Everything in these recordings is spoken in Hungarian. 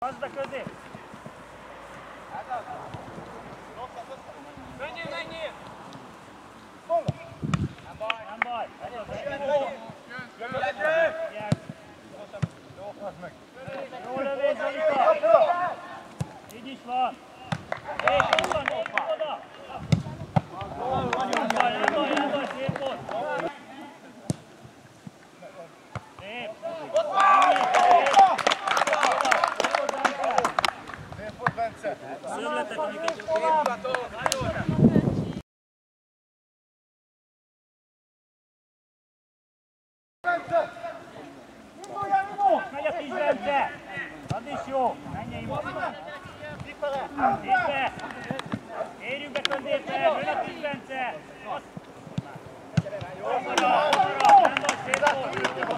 Hozd be közé! Menjél, menjél! Nem baj, nem baj! Jó lövés, Zolika! Így is van! És van, oda! Nem baj, szép volt! Szép! Szörletek, amiket megy a kis Bence! Az is jó! Menjél, Imo! Itt be! Érjünk be középre! Jön a kis Bence! Jó marad! Nem vagy szép volt!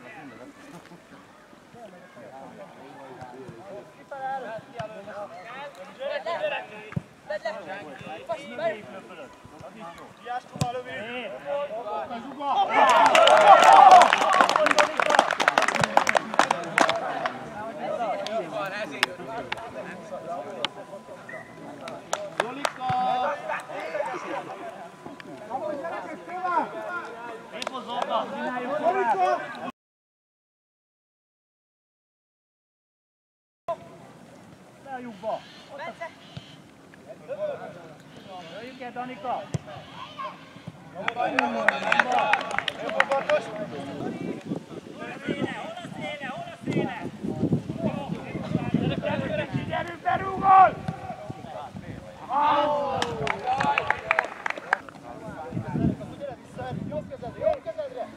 a lyukba! Jöjjünk el, Danika! Hol a széne? Gyerünk, berúgol! Jobb kezedre!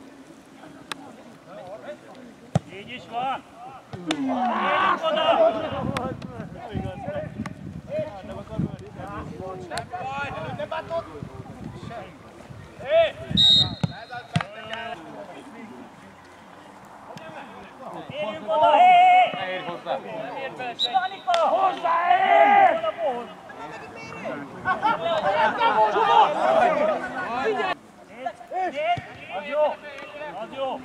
Így is van! Gyerünk oda! Nem bántod! Érjünk oda, hé! Ne érj hozzá! Nem ér bele senki! Danika, hozzáér! Az jó! Az jó!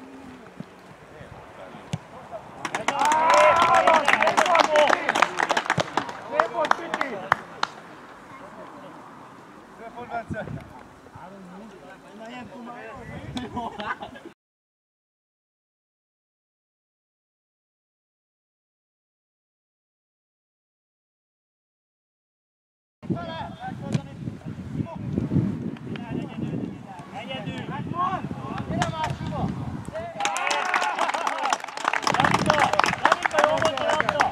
Szép volt, Piti! Szép volt, Bence! Na, ilyen tudom! Egyedül! Gyere másiba! Danika, jó volt a labda!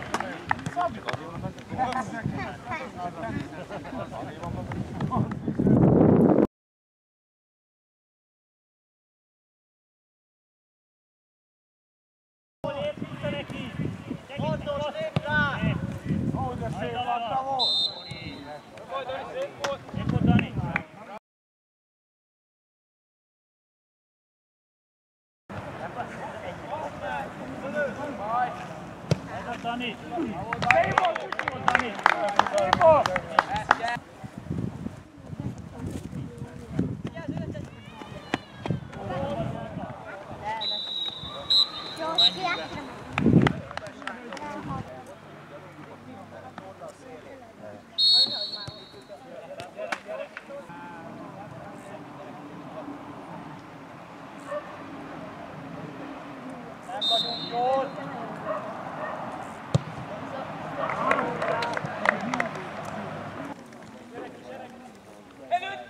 Lép vissza neki! Fontos, lép rá! Ahogy a szép adta volt! Szép volt, Dani! Ez a Dani! Szép volt, Dani! Szép volt! Nem vagyunk jól! Előtt!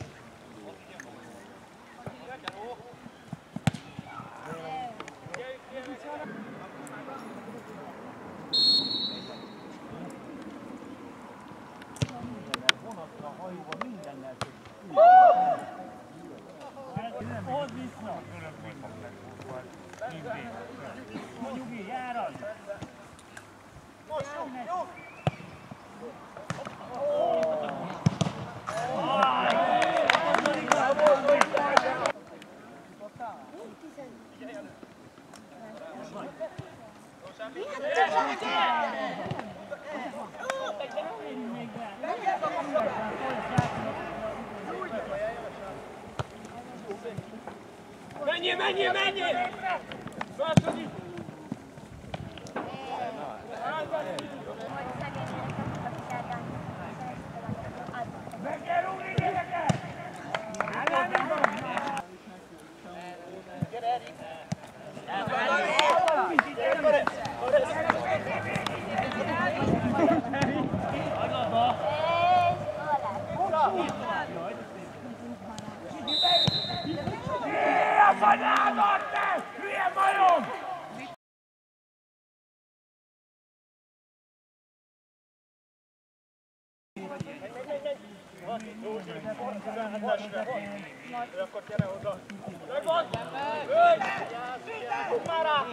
Vonatra, hajóba, mindennel tudjuk. Hozd vissza! Nyugi, járad! Most, jó! Menjél! Második! Meg kell rúgni, gyerekek! Gyere, Erik! A fanyádat, te! Hülye majom! Akkor gyere oda! Megvan! Húzd már rá!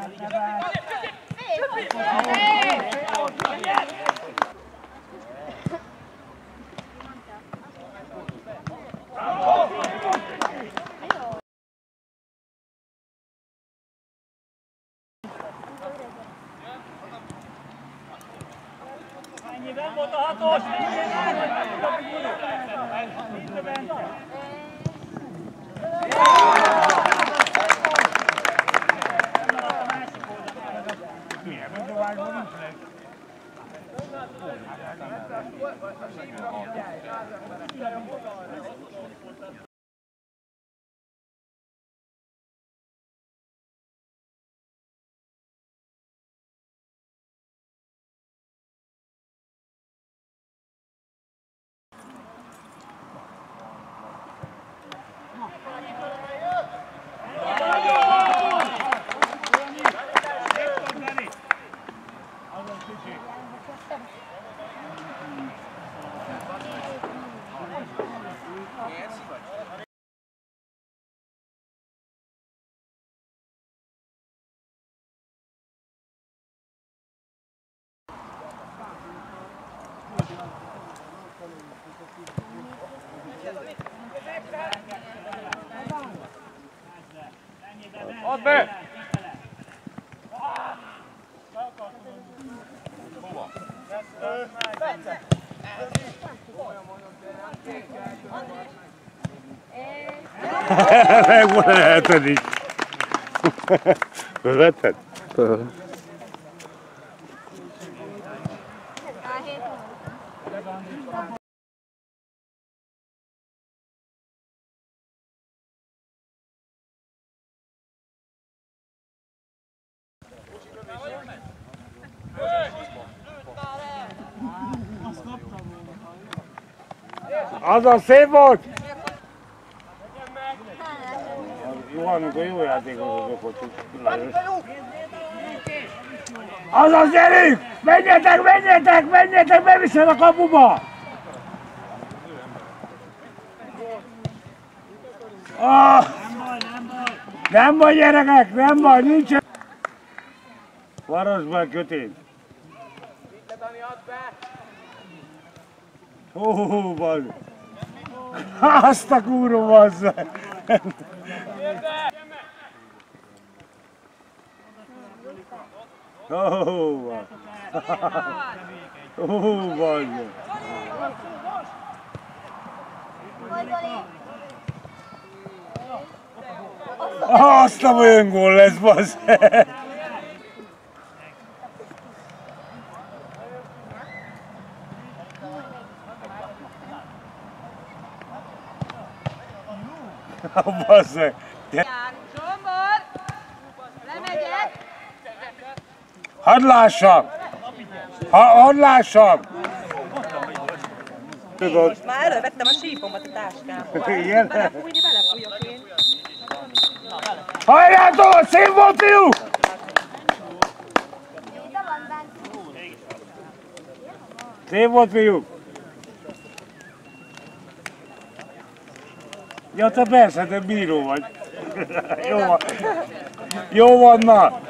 Ennyiben volt a hatos! Nincs benne! Milyen mondóvágban nincs meg? Add be! Megvan a hetedik. Fölvetted? Föl. Azaz, szép volt! Jó, amikor jó játékosok voltunk. Azaz, gyerünk! Menjetek, menjetek, menjetek, beviszed a kapuba! Ah, nem baj, gyerekek, nem baj, nincs. Varosban kötény. Ó, bazd! Azt a kurva, bazd! Ó, bazd! Azt a öngól lesz, bazd! Basszeg! Zsombor! Lemegyek! Hadd lássam! Hadd lássam! Most már erről vettem a sípomat a táskámból. Igen? Belefújni, belefújok én. Hajrától! Szép volt, fiú! Szép volt, fiú! Ja, te persze, te bíró vagy. Jó van. Jó van, na!